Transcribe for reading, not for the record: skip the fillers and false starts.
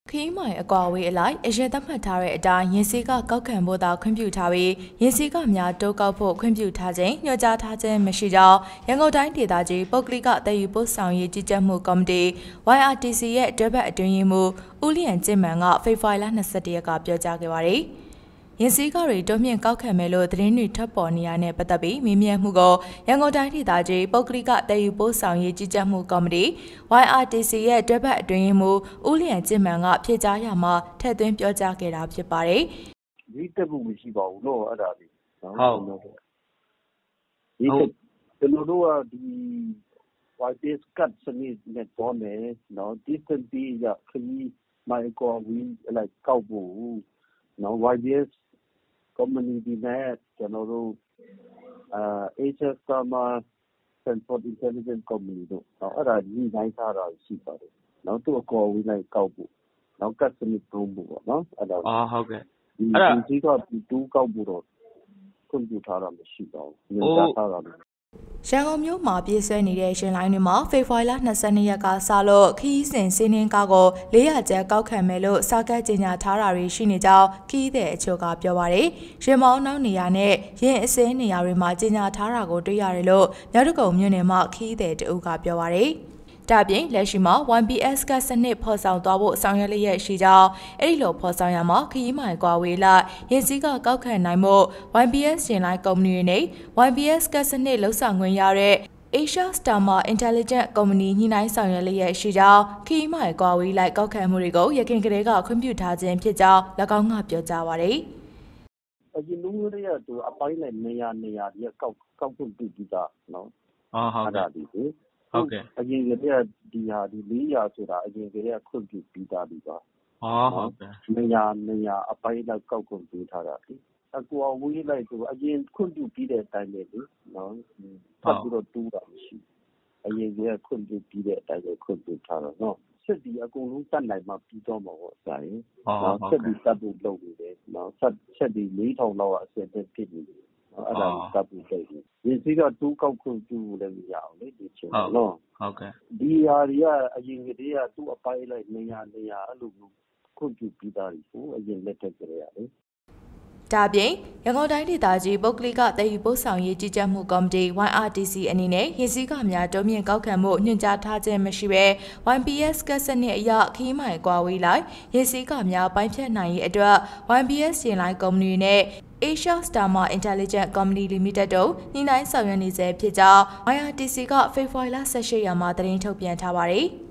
ခီးမိုင်အကွာဝေးအလိုက်အရင်သတ်မှတ်ထားတဲ့အတိုင်းရင်စီးကကောက်ခံဖို့သာခွင့်ပြုထားပြီးရင်စီးကများတိုးကောက်ဖို့ခွင့်ပြုထားခြင်းညွှန်ကြားထားခြင်းမရှိကြောင်းရန်ကုန်တိုင်းဒေသကြီးပုဂ္ဂလိကတည်ယူပို့ဆောင်ရေးကြီးကြပ်မှုကော်မတီ YRTC ရဲ့တွဲဘက်အတွင်းရေးမှူးဦးလျံကျင့်မှန်ကဖေဖော်ဝါရီလ21ရက်ကပြောကြားခဲ့ပါတယ်။ရင်စီးကားတွေတိုးမြင့်ကောက်ခံမယ်လို့သတင်းတွေထွက်ပေါ်နေရတဲ့ပတ်သက်ပြီးမေးမြန်းမှုကိုရန်ကုန်တိုင်းဒေသကြီးပုဂ္ဂလိကတည်ယူပို့ဆောင်ရေးကြီးကြပ်မှုကော်မတီ YRTC ရဲ့တွဲဘက်အတွင်းရေးမှူးဦးလျံကျင့်မှန်ကဖြေကြားရမှာထည့်သွင်းပြောကြားခဲ့တာဖြစ်ပါတယ်။ဒီတက်ဖို့မရှိပါဘူးလို့အဲ့ဒါလေးဟုတ်ဒီကျွန်တော်တို့ကဒီ YPS cut စနစ်နဲ့ပေါ်နေနော် distance ရခရီးမိုင်ကောဝီလိုက်ကောက်ဖို့နော် YPS community နဲ့ကျွန်တော်တို့HS Tama Transport Intelligence Company တို့အဲ့ဒါညီနိုင်ထားတာရှိပါတယ်နော်သူအကောဝီလိုက်ကောက်ဖို့နော်ကတ်စနစ်သုံးဖို့ပေါ့နော်အဲ့ဒါဟုတ်ကဲ့အဲ့ဒါဒီကတူကောက်ဖို့တော့ခွင့်ပြုထားတာမရှိပါဘူးညွှန်ကြားထားတာရန်ကုန်မြို့မှာပြည့်စွဲနေတဲ့ရှင်လိုင်းတွေမှာဖေဖော်ဝါရီလ22ရက်ကစလို့ခီးစဉ်စီးနှင်းကားကို400ကျပ်ကောက်ခံမယ်လို့စာကတ်ကြေညာထားတာတွေရှိနေကြောင်းခီးတဲ့အချို့ကပြောပါရယ်ရင်မောင်းနောက်နေရာနဲ့ရင်အစင်းနေရာတွေမှာကြေညာထားတာကိုတွေ့ရတယ်လို့မြောက်တကုံမြို့နယ်မှာခီးတဲ့တအုပ်ကပြောပါရယ်ဒါပြင်လက်ရှိမှာ 1PS ကစနစ်ဖော်ဆောင်သွားဖို့ဆောင်ရွက်လျက်ရှိကြောင်းအဲ့ဒီလိုဖော်ဆောင်ရမှာခရီးမိုင်ကွာဝေးလိုက်ရင်စည်းကကောက်ခံနိုင်မှု 1PS ရှင်လိုက်ကုမ္ပဏီတွေနဲ့ 1PS ကစနစ်လှုပ်ဆောင်ခွင့်ရတဲ့ Asia Tama Intelligence Company ညှိနှိုင်းဆောင်ရွက်လျက်ရှိကြောင်းခရီးမိုင်ကွာဝေးလိုက်ကောက်ခံမှုတွေကိုရခိုင်ကလေးကခွင့်ပြုထားခြင်းဖြစ်ကြောင်း၎င်းကပြောကြားပါရယ်အရင်လူမျိုးတွေကသူအပိုင်းနဲ့နေရာတွေကောက်ခွင့်ပြုပြီးသားနော်ဟုတ်ကဲ့ဟုတ်ကဲ့အရင်ကတည်းကဒီဟာဒီ400ဆိုတာအရင်ကတည်းကခွင့်ပြုပြီးသားပြီပါဟုတ်ကဲ့နေရာအပိုင်းလောက်ကောက်ခွင့်ပြုထားတာဒီအကွာဝေးလိုက်ဆိုအရင်ခွင့်ပြုပြီးတဲ့အတိုင်းပဲလေနော်ဖတ်ပြီးတော့တူးတာမရှိအရင်ကခွင့်ပြုပြီးတဲ့အတိုင်းပဲခွင့်ပြုထားတာနော်ဆက်ဒီအကုန်လုံးတတ်နိုင်မှပြီးတော့မှာပေါ့ဆရာကြီးနော်ဆက်ဒီတတ်ဖို့လုပ်နေတယ်နော်ဆက်ဒီ4000လောက်အဆင့်တက်ဖြစ်နေတယ်အဲ့ဒါတပ်ဖို့လုပ်တယ်ဒီစီကတူးကောက်ခွင့်ပြုလည်းမရအောင်လေဒီချင်းနော်ဟုတ်ကဲ့ဒီဟာတွေကအရင်ကတည်းကသူ့အပိုင်းလိုက်နေရာအဲ့လိုမျိုးခွင့်ပြုပြီးသားကိုအရင်လက်ထက်ကလေးရတယ်ဒါပြင်ရန်ကုန်တိုင်းဒေသကြီးပုဂ္ဂလိကတည်ယူပို့ဆောင်ရေးကြီးကြပ်မှုကော်မတီ YRTC အနေနဲ့ရင်စည်းကများတိုးမြင့်ကောက်ခံမှုညွှန်ကြားထားခြင်းမရှိဘဲ 1PS ကစနစ်အရခီးမိုင်ကွာဝေးလိုက်ရင်စည်းကများပိုင်းဖြတ်နိုင်ရေးအတွက် 1PS ရှင်လိုက်ကုမ္ပဏီနဲ့ Asia Tama Intelligence Company Limited တို့ညှိနှိုင်းဆောင်ရွက်နေဆဲဖြစ်ကြောင်း YRTC ကဖေဖော်ဝါရီလ18ရက်မှာသတင်းထုတ်ပြန်ထားပါတယ်။